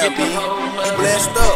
Damn, B, you blessed up.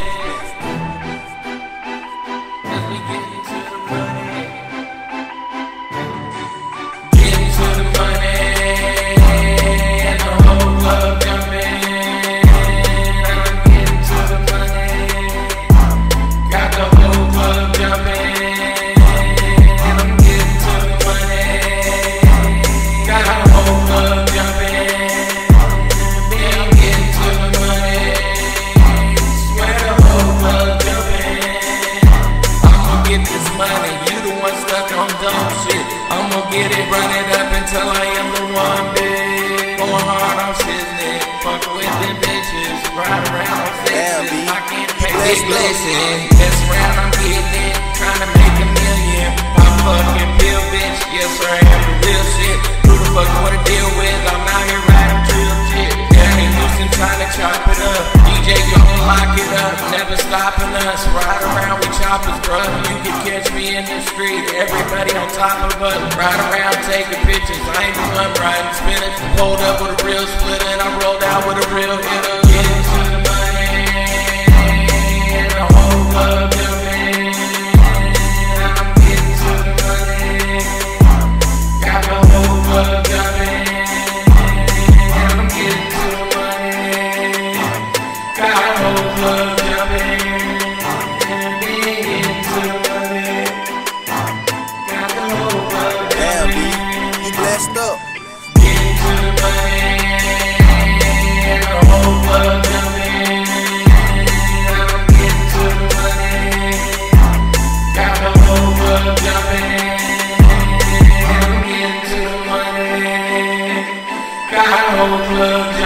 I'ma get it, run it up until I am the one, bitch. Going hard on shiznit, fuck with the bitches, ride around on fixes. I can't pay this listen. Mess around, I'm getting it, trying to make $1 million. I'm fucking pill, bitch, yes sir, I am the real shit. Who the fuck you wanna deal with? I'm out here riding drill shit. Danny Houston trying to chop it up. DJ gon' lock it up, never stopping us. Ride around with choppers, bruh. You can catch me in the street, everybody on top of us. Ride around taking pictures, I ain't the one riding spinners. Pulled up with a real splitter and I rolled out with a real hitter. Get into the money, and the whole club jumping. I'm getting to the money, got the whole club jumping. I'm getting to the money, got the whole club jumping. Blessed up. Get into the money, and the whole club jumping. I'm getting to the money, got the whole club jumping. I'm getting to the money, got the whole club jumping.